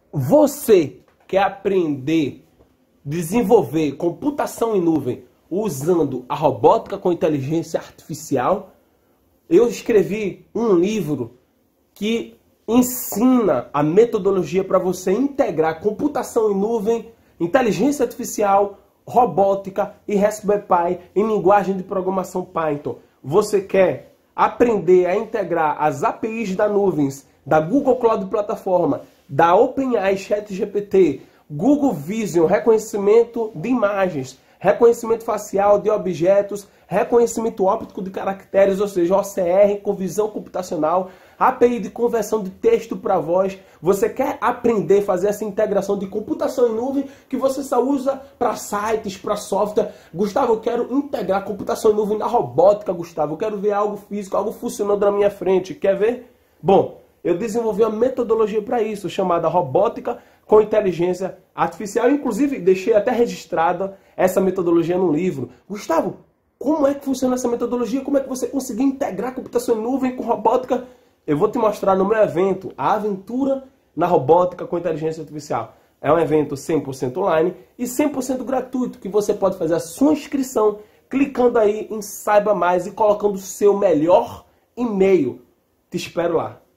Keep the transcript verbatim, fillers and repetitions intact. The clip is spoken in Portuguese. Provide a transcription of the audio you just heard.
Você quer aprender, desenvolver computação em nuvem usando a robótica com inteligência artificial? Eu escrevi um livro que ensina a metodologia para você integrar computação em nuvem, inteligência artificial, robótica e Raspberry Pi em linguagem de programação Python. Você quer aprender a integrar as A P Is da nuvens, da Google Cloud Plataforma, da OpenAI ChatGPT, Google Vision, reconhecimento de imagens, reconhecimento facial de objetos, reconhecimento óptico de caracteres, ou seja, O C R com visão computacional, A P I de conversão de texto para voz. Você quer aprender a fazer essa integração de computação em nuvem que você só usa para sites, para software. Gustavo, eu quero integrar computação em nuvem na robótica, Gustavo. Eu quero ver algo físico, algo funcionando na minha frente. Quer ver? Bom, eu desenvolvi uma metodologia para isso, chamada robótica com inteligência artificial. Inclusive, deixei até registrada essa metodologia no livro. Gustavo, como é que funciona essa metodologia? Como é que você conseguiu integrar computação em nuvem com robótica? Eu vou te mostrar no meu evento, A Aventura na Robótica com Inteligência Artificial. É um evento cem por cento online e cem por cento gratuito, que você pode fazer a sua inscrição clicando aí em Saiba Mais e colocando o seu melhor e-mail. Te espero lá.